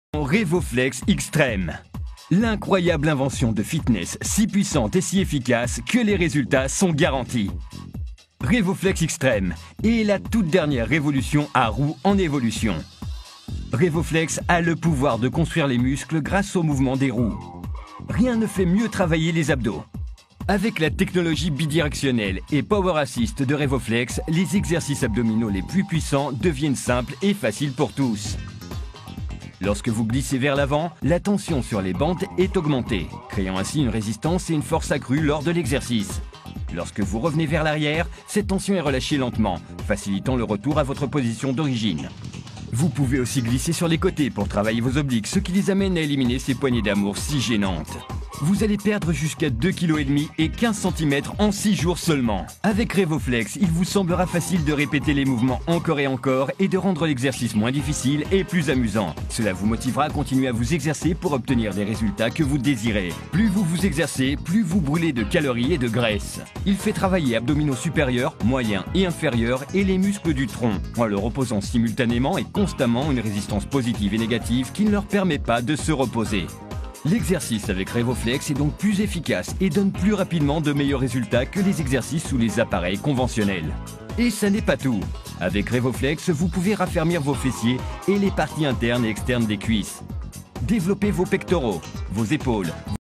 Revoflex Extreme. L'incroyable invention de fitness si puissante et si efficace que les résultats sont garantis. Revoflex Extreme est la toute dernière révolution à roues en évolution. Revoflex a le pouvoir de construire les muscles grâce au mouvement des roues. Rien ne fait mieux travailler les abdos. Avec la technologie bidirectionnelle et Power Assist de Revoflex, les exercices abdominaux les plus puissants deviennent simples et faciles pour tous. Lorsque vous glissez vers l'avant, la tension sur les bandes est augmentée, créant ainsi une résistance et une force accrue lors de l'exercice. Lorsque vous revenez vers l'arrière, cette tension est relâchée lentement, facilitant le retour à votre position d'origine. Vous pouvez aussi glisser sur les côtés pour travailler vos obliques, ce qui les amène à éliminer ces poignées d'amour si gênantes. Vous allez perdre jusqu'à 2,5 kg et 15 cm en 6 jours seulement. Avec Revoflex, il vous semblera facile de répéter les mouvements encore et encore et de rendre l'exercice moins difficile et plus amusant. Cela vous motivera à continuer à vous exercer pour obtenir des résultats que vous désirez. Plus vous vous exercez, plus vous brûlez de calories et de graisse. Il fait travailler abdominaux supérieurs, moyens et inférieurs et les muscles du tronc, en leur opposant simultanément et constamment une résistance positive et négative qui ne leur permet pas de se reposer. L'exercice avec Revoflex est donc plus efficace et donne plus rapidement de meilleurs résultats que les exercices sous les appareils conventionnels. Et ça n'est pas tout. Avec Revoflex, vous pouvez raffermir vos fessiers et les parties internes et externes des cuisses. Développer vos pectoraux, vos épaules,